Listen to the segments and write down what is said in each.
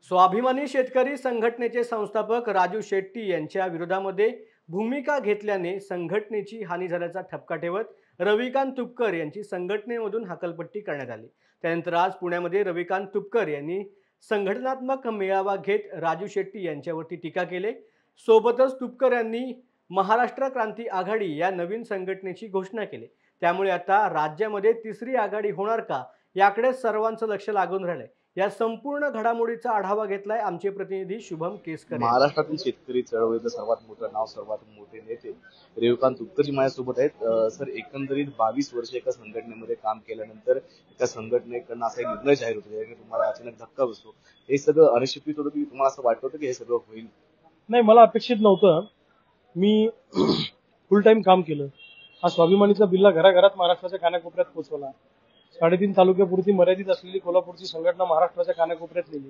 स्वाभिमानी शेतकरी संघटनेचे संस्थापक राजू शेट्टी यांच्या विरोधामध्ये भूमिका घेतल्याने संघटनेची हानी झाल्याचा ठपका ठेवत रविकांत तुपकर यांची संघटनेमधून हकालपट्टी करण्यात आली। त्यानंतर आज पुण्यामध्ये रविकांत तुपकर यांनी संघटनात्मक मेळावा घेत राजू शेट्टी यांच्यावरती टीका केली। सोबतच तुपकर यांनी महाराष्ट्र क्रांती आघाडी या नवीन संघटनेची घोषणा केली। त्यामुळे आता राज्यामध्ये तिसरी आघाडी होणार का याकडे सर्वांचं लक्ष लागून राहिलंय। या संपूर्ण घडामोडीचा आढावा घेतलाय आमचे प्रतिनिधी शुभम केसकर। महाराष्ट्रातील शेतकरी चळवळीचं सर्वात मोठं नाव, सर्वात मोठे नेते रविकांत तुपकर माझ्यासोबत आहेत। सर, एकंदरीत 22 वर्ष एका संघटनेमध्ये काम केल्यानंतर एका संघटनेकडून असा एक निर्णय जाहीर होतो की तुम्हाला अचानक धक्का बसतो, हे सगळं अनिश्चित होतं की तुम्हाला असं वाटत होतं की हे सगळं होईल? नाही, मला अपेक्षित नव्हतं। मी फुल टाइम काम केलं। हा स्वाभिमानीचा बिल्ला घराघरात महाराष्ट्राच्या कानाकोपऱ्यात पोहोचवला। 3.5 तालुक्यापुरती मर्यादित असलेली कोल्हापूरची संघटना महाराष्ट्राच्या कानाकोपऱ्यात नेली।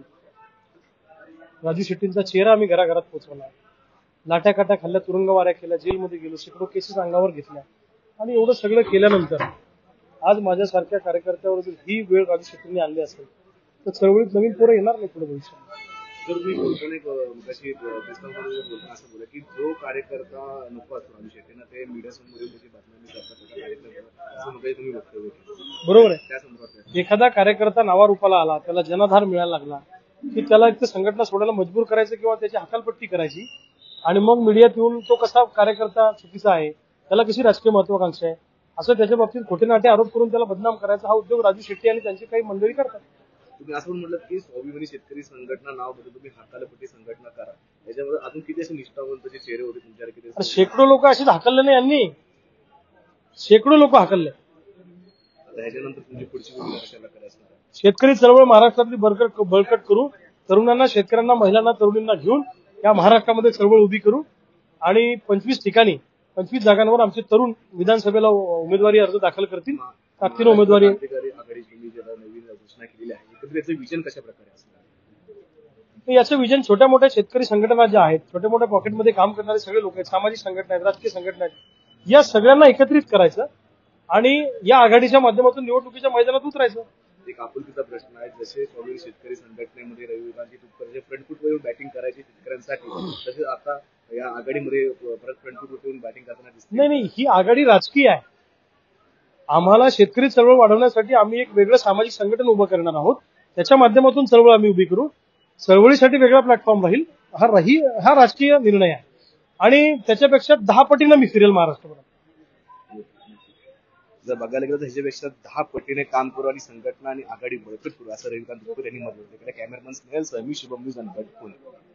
राजू शेट्टींचा चेहरा आम्ही घराघरात पोहोचवला। लाट्या काट्या खाल्ल्या, तुरुंगवाऱ्या केल्या, जेलमध्ये गेलो, शेकडो केसेस अंगावर घेतल्या। आणि एवढं सगळं केल्यानंतर आज माझ्यासारख्या कार्यकर्त्यावर जर ही वेळ राजू शेट्टींनी आणली असेल तर चळवळीत नवीन पोरं येणार नाही पुढे भविष्यात। तर तुम्ही बोलताना असं बोला की जो कार्यकर्ता नको असतो राजू शेट्टींना ते मीडिया समोर त्याची बातमी करतात, असं तुम्ही वक्तव्य केलं, बरोबर आहे? त्या संदर्भात एखादा कार्यकर्ता नावारूपाला आला, त्याला जनाधार मिळायला लागला की त्याला एक तर संघटना सोडायला मजबूर करायचं किंवा त्याची हकालपट्टी करायची आणि मग मीडियात येऊन तो कसा कार्यकर्ता चुकीचा आहे, त्याला कशी राजकीय महत्वाकांक्षा आहे, असं त्याच्या बाबतीत खोटे नाटे आरोप करून त्याला बदनाम करायचा हा उद्योग राजू शेट्टी आणि त्यांची काही मंडळी करतात। तुम्ही असं म्हटलं की स्वाभिमानी शेतकरी संघटना नाव बदल तुम्ही हकालपट्टी संघटना करा, याच्यामध्ये अजून किती असे निष्ठावंतचे चेहरे होते तुमच्याकडे? किती शेकडो लोक अशीच हाकलले नाही यांनी, शेकडो लोक हाकलले। ह्याच्यानंतर तुमची पुढची भूमिका कशाला करायची? शेतकरी चळवळ महाराष्ट्रातली बळकट करू, तरुणांना, शेतकऱ्यांना, महिलांना, तरुणींना घेऊन या महाराष्ट्रामध्ये चळवळ उभी करू आणि 25 ठिकाणी 25 जागांवर आमचे तरुण विधानसभेला उमेदवारी अर्ज दाखल करतील। ताकदीने उमेदवारी आघाडी तुम्ही ज्याला नवीन घोषणा केलेली आहे, एकत्र याचं विजन कशा प्रकारे असणार? याचं विजन छोट्या मोठ्या शेतकरी संघटना ज्या आहेत, छोट्या मोठ्या पॉकेटमध्ये काम करणारे सगळे लोक आहेत, सामाजिक संघटना आहेत, राजकीय संघटना आहेत, या सगळ्यांना एकत्रित करायचं आणि या आघाडीच्या माध्यमातून निवडणुकीच्या मैदानात उतरायचं। एक आपुलकीचा प्रश्न आहे, जसे स्वाभिमानी शेतकरी संघटनेमध्ये रविकांत तुपकर फ्रंटफूट वरून बॅटिंग करायची शेतकऱ्यांसाठी, तसेच आता या आघाडीमध्ये परत फ्रंटफूट वरून बॅटिंग करताना दिसते। नाही, ही आघाडी राजकीय आहे। आम्हाला शेतकरी चळवळ वाढवण्यासाठी आम्ही एक वेगळं सामाजिक संघटन उभं करणार आहोत, त्याच्या माध्यमातून चळवळ आम्ही उभी करू। चळवळीसाठी वेगळा प्लॅटफॉर्म राहील, हा राजकीय निर्णय आहे आणि त्याच्यापेक्षा 10 पटीनं मी फिरेल महाराष्ट्रभरात। जर बघायला गेलं तर ह्याच्यापेक्षा 10 पटीने काम करू आणि संघटना आणि आघाडी बळकट करू, असं रविकांत तुपकर यांनी म्हटलं होतं। कॅमेरामन स्नेहल सह मी शुभम न्यूज अनकट पुणे।